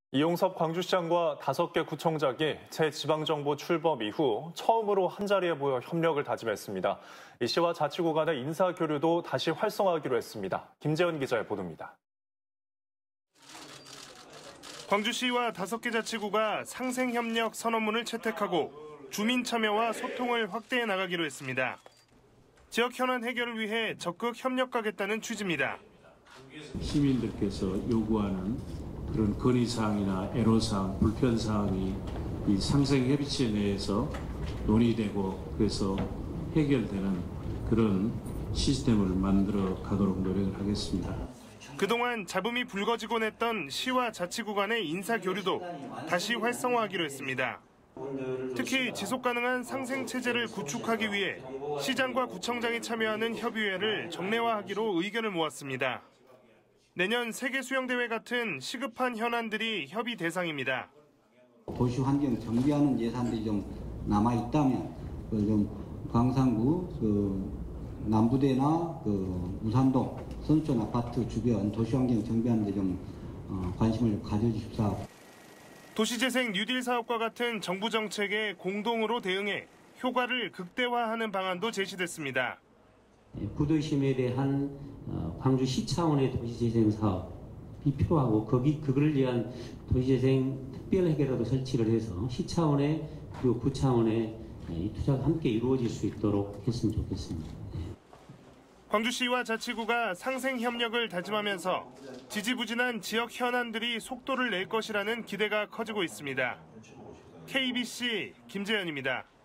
이용섭 광주시장과 5개 구청장이 새 지방정부 출범 이후 처음으로 한자리에 모여 협력을 다짐했습니다. 이 시와 자치구 간의 인사교류도 다시 활성화하기로 했습니다. 김재현 기자의 보도입니다. 광주시와 5개 자치구가 상생협력 선언문을 채택하고 주민 참여와 소통을 확대해 나가기로 했습니다. 지역 현안 해결을 위해 적극 협력하겠다는 취지입니다. 시민들께서 요구하는 그런 건의사항이나 애로사항, 불편사항이 이 상생협의체 내에서 논의되고 그래서 해결되는 그런 시스템을 만들어 가도록 노력을 하겠습니다. 그동안 잡음이 불거지곤 했던 시와 자치구 간의 인사교류도 다시 활성화하기로 했습니다. 특히 지속가능한 상생체제를 구축하기 위해 시장과 구청장이 참여하는 협의회를 정례화하기로 의견을 모았습니다. 내년 세계수영대회 같은 시급한 현안들이 협의 대상입니다. 도시 환경 정비하는 예산들이 좀 남아있다면 좀 광산구 남부대나 우산동 선촌 아파트 주변 도시 환경 정비하는 데 좀 관심을 가져주십사. 도시재생 뉴딜 사업과 같은 정부 정책에 공동으로 대응해 효과를 극대화하는 방안도 제시됐습니다. 구도심에 대한 광주시 차원의 도시재생 사업이 필요하고 그걸 위한 도시재생 특별회계라도 설치를 해서 시 차원의 그리고 구 차원의 이 투자가 함께 이루어질 수 있도록 했으면 좋겠습니다. 광주시와 자치구가 상생협력을 다짐하면서 지지부진한 지역 현안들이 속도를 낼 것이라는 기대가 커지고 있습니다. KBC 김재현입니다.